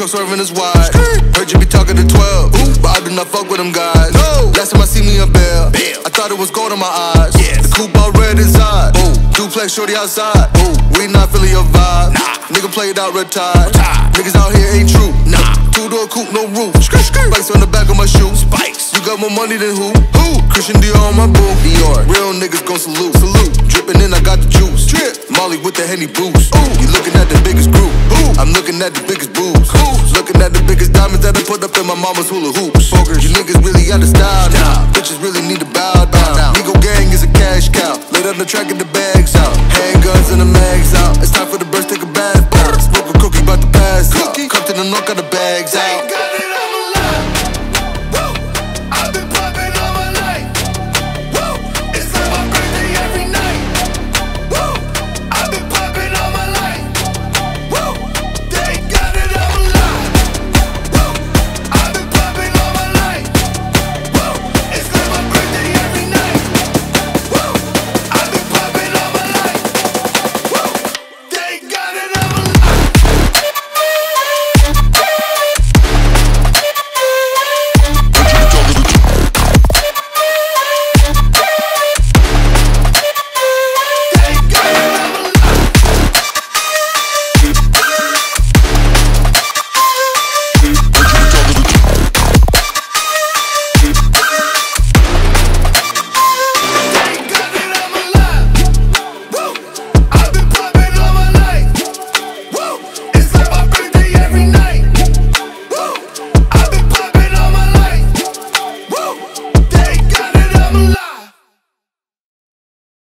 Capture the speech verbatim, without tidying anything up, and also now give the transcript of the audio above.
truck swerving is wide. Heard you be talking to twelve, but I do not fuck with them guys. Last time I see me a bell, I thought it was gold in my eyes. The coupe all red inside. Duplex shorty outside. We not feeling your vibe. Nigga played out retired. Niggas out here ain't true. Two door coupe, no roof. Spikes on the back of my shoes. You got more money than who? Who? Christian Dior on my boo. Dior. Real niggas gon' salute. Salute. Drippin' in, I got the juice. Drip. Molly with the Henny boost. You looking at the biggest group. Ooh. I'm looking at the biggest boobs. Ooh. Looking at the biggest diamonds that I put up in my mama's hula hoops. Focus. You niggas really out of style now. Bitches